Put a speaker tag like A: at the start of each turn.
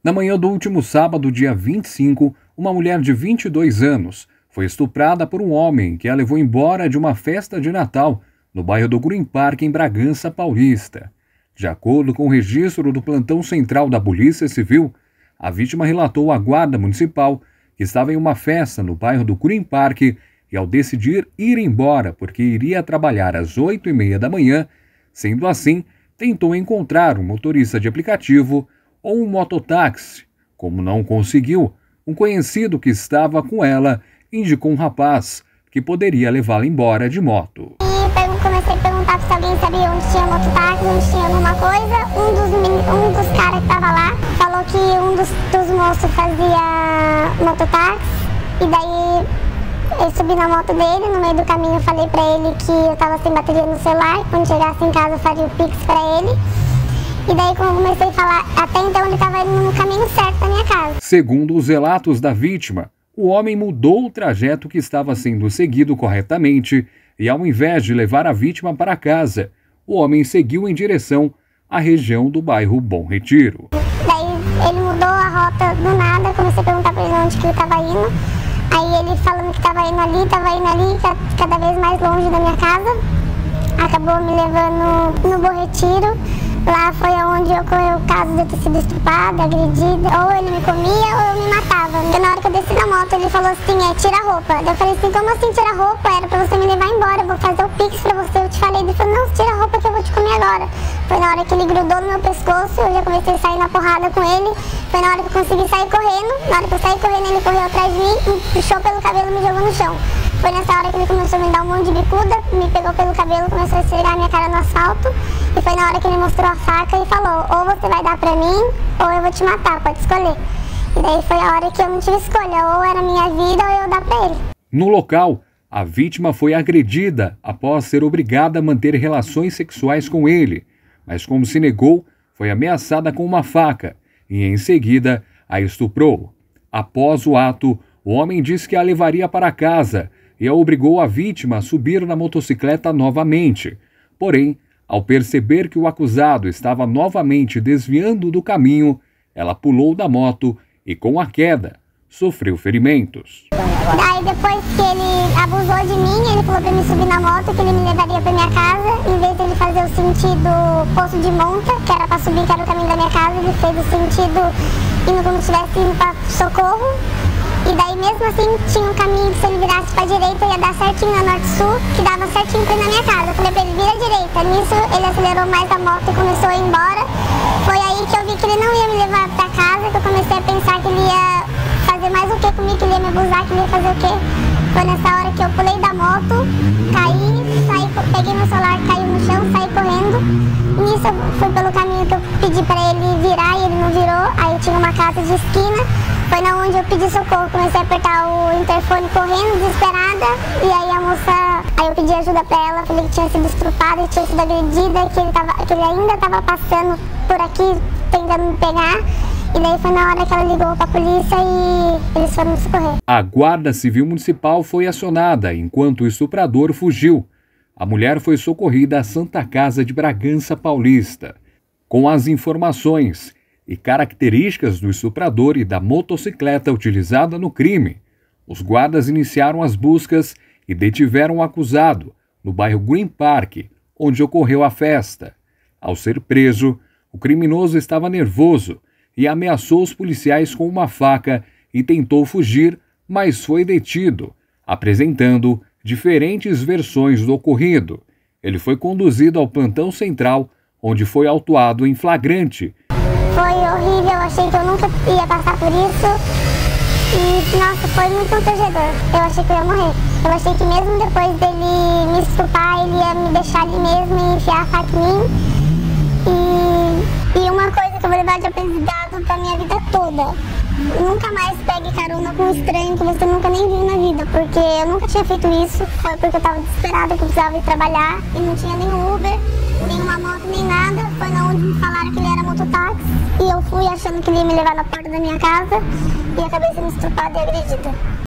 A: Na manhã do último sábado, dia 25, uma mulher de 22 anos foi estuprada por um homem que a levou embora de uma festa de Natal no bairro do Green Park, em Bragança Paulista. De acordo com o registro do plantão central da Polícia Civil, a vítima relatou à Guarda Municipal que estava em uma festa no bairro do Green Park e, ao decidir ir embora porque iria trabalhar às 8h30 da manhã, sendo assim, tentou encontrar um motorista de aplicativo ou um mototáxi. Como não conseguiu, um conhecido que estava com ela indicou um rapaz que poderia levá-la embora de moto.
B: Comecei a perguntar se alguém sabia onde tinha mototáxi, onde tinha alguma coisa. Um dos caras que estava lá falou que um dos moços fazia mototáxi. E daí eu subi na moto dele, no meio do caminho eu falei pra ele que eu estava sem bateria no celular. Quando chegasse em casa eu faria o Pix pra ele. E daí, quando eu comecei a falar, até então ele estava indo no caminho certo da minha casa.
A: Segundo os relatos da vítima, o homem mudou o trajeto que estava sendo seguido corretamente e, ao invés de levar a vítima para casa, o homem seguiu em direção à região do bairro Bom Retiro.
B: Daí ele mudou a rota do nada, comecei a perguntar para ele onde que ele estava indo. Aí ele falando que estava indo ali, cada vez mais longe da minha casa. Acabou me levando no Bom Retiro. Lá foi onde ocorreu o caso de eu ter sido estuprada, agredida. Ou ele me comia ou eu me matava. Porque na hora que eu desci da moto, ele falou assim, tira a roupa. Daí eu falei assim, como assim tira a roupa? Era pra você me levar embora, eu vou fazer o Pix pra você. Eu te falei, ele falou, não, tira a roupa que eu vou te comer agora. Foi na hora que ele grudou no meu pescoço, eu já comecei a sair na porrada com ele. Foi na hora que eu consegui sair correndo. Na hora que eu saí correndo, ele correu atrás de mim, me puxou pelo cabelo e me jogou no chão. Foi nessa hora que ele começou a me dar um monte de bicuda, me pegou pelo cabelo, começou a esfregar minha cara no asfalto. E foi na hora que ele mostrou a faca e falou, ou você vai dar pra mim, ou eu vou te matar, pode escolher. E daí foi a hora que eu não tive escolha, ou era minha vida ou eu dar pra ele.
A: No local, a vítima foi agredida após ser obrigada a manter relações sexuais com ele, mas como se negou, foi ameaçada com uma faca e em seguida a estuprou. Após o ato, o homem disse que a levaria para casa e a obrigou a vítima a subir na motocicleta novamente. Porém, ao perceber que o acusado estava novamente desviando do caminho, ela pulou da moto e, com a queda, sofreu ferimentos.
B: Daí, depois que ele abusou de mim, ele falou para me subir na moto, que ele me levaria para minha casa. Em vez de ele fazer o sentido Poço de Monta, que era para subir, que era o caminho da minha casa, ele fez o sentido indo como se estivesse indo para Socorro. E daí, mesmo assim, tinha um caminho que se ele virasse para a direita, ia dar certinho na Norte-Sul, que dava certinho para ir na minha casa. Eu falei para ele, vira à direita. Nisso, ele acelerou mais a moto e começou a ir embora. Foi aí que eu vi que ele não ia me levar para casa, que eu comecei a pensar que ele ia fazer mais o que comigo, que ele ia me abusar, que ele ia fazer o quê. Foi nessa hora que eu pulei da moto, caí, peguei meu celular, caiu no chão, saí correndo. Nisso, eu fui pelo caminho que eu pedi para ele virar e ele não virou. Aí tinha uma casa de esquina. Foi na onde eu pedi socorro, comecei a apertar o interfone correndo, desesperada. E aí a moça, aí eu pedi ajuda pra ela, falei que tinha sido estrupada, que tinha sido agredida, que ele ainda estava passando por aqui, tentando me pegar. E daí foi na hora que ela ligou pra polícia e eles foram me socorrer.
A: A Guarda Civil Municipal foi acionada enquanto o estuprador fugiu. A mulher foi socorrida à Santa Casa de Bragança Paulista. Com as informações e características do estuprador e da motocicleta utilizada no crime, os guardas iniciaram as buscas e detiveram o acusado no bairro Green Park, onde ocorreu a festa. Ao ser preso, o criminoso estava nervoso e ameaçou os policiais com uma faca e tentou fugir, mas foi detido, apresentando diferentes versões do ocorrido. Ele foi conduzido ao plantão central, onde foi autuado em flagrante.
B: Foi horrível, eu achei que eu nunca ia passar por isso e, nossa, foi muito constrangedor. Eu achei que eu ia morrer. Eu achei que mesmo depois dele me estuprar, ele ia me deixar ali mesmo e enfiar a faca em mim. E uma coisa que eu vou levar de aprendizado pra minha vida toda: nunca mais pegue carona com um estranho que você nunca nem viu na vida, porque eu nunca tinha feito isso. Foi porque eu tava desesperada, que eu precisava ir trabalhar e não tinha nenhum Uber, nenhuma moto, nem nada. Foi na onde me falaram que ele era mototáxi e eu fui achando que ele ia me levar na porta da minha casa e acabei sendo estuprada e agredida.